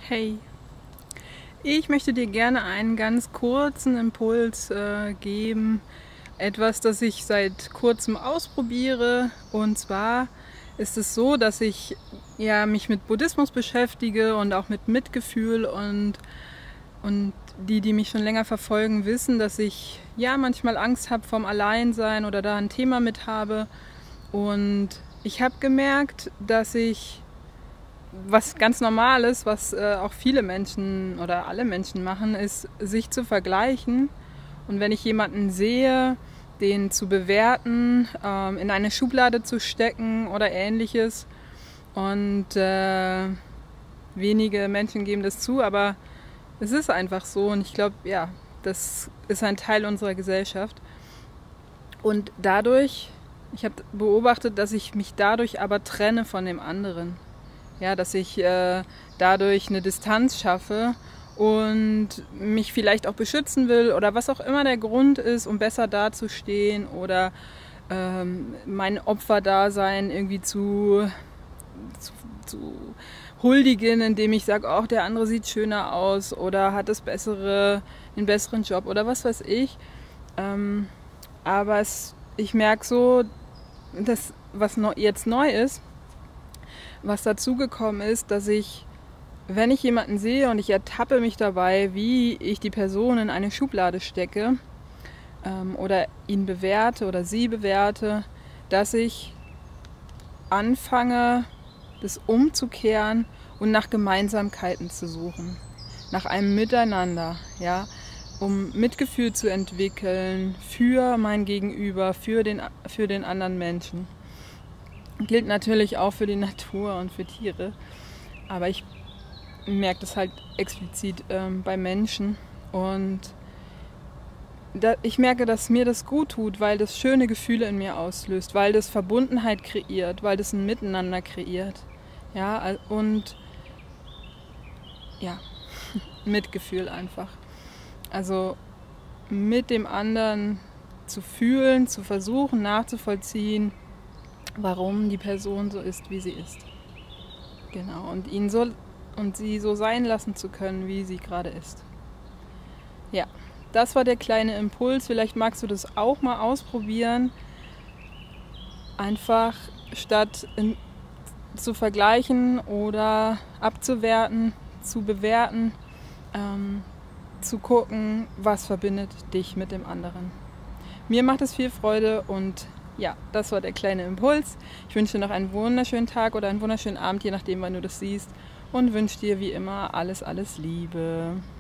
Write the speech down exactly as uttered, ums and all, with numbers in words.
Hey, ich möchte dir gerne einen ganz kurzen Impuls äh, geben. Etwas, das ich seit kurzem ausprobiere. Und zwar ist es so, dass ich ja, mich mit Buddhismus beschäftige und auch mit Mitgefühl. Und, und die, die mich schon länger verfolgen, wissen, dass ich ja manchmal Angst habe vom Alleinsein oder da ein Thema mit habe. Und ich habe gemerkt, dass ich was ganz Normales, was äh, auch viele Menschen oder alle Menschen machen, ist, sich zu vergleichen. Und wenn ich jemanden sehe, den zu bewerten, ähm, in eine Schublade zu stecken oder ähnliches. Und äh, wenige Menschen geben das zu, aber es ist einfach so. Und ich glaube, ja, das ist ein Teil unserer Gesellschaft. Und dadurch, ich habe beobachtet, dass ich mich dadurch aber trenne von dem anderen. Ja, dass ich äh, dadurch eine Distanz schaffe und mich vielleicht auch beschützen will oder was auch immer der Grund ist, um besser dazustehen oder ähm, mein Opferdasein irgendwie zu, zu, zu huldigen, indem ich sage, auch der andere sieht schöner aus oder hat das bessere, den besseren Job oder was weiß ich. Ähm, aber es, ich merke so, dass was no, jetzt neu ist, was dazugekommen ist, dass ich, wenn ich jemanden sehe und ich ertappe mich dabei, wie ich die Person in eine Schublade stecke ähm, oder ihn bewerte oder sie bewerte, dass ich anfange, das umzukehren und nach Gemeinsamkeiten zu suchen, nach einem Miteinander, ja, um Mitgefühl zu entwickeln für mein Gegenüber, für den, für den anderen Menschen. Gilt natürlich auch für die Natur und für Tiere, aber ich merke das halt explizit ähm, bei Menschen und da, ich merke, dass mir das gut tut, weil das schöne Gefühle in mir auslöst, weil das Verbundenheit kreiert, weil das ein Miteinander kreiert, ja, und ja, Mitgefühl einfach. Also mit dem anderen zu fühlen, zu versuchen nachzuvollziehen, warum die Person so ist, wie sie ist. Genau, und ihn so und sie so sein lassen zu können, wie sie gerade ist. Ja, das war der kleine Impuls. Vielleicht magst du das auch mal ausprobieren. Einfach statt in, zu vergleichen oder abzuwerten, zu bewerten, ähm, zu gucken, was verbindet dich mit dem anderen. Mir macht es viel Freude und ja, das war der kleine Impuls. Ich wünsche dir noch einen wunderschönen Tag oder einen wunderschönen Abend, je nachdem, wann du das siehst. Und wünsche dir wie immer alles, alles Liebe.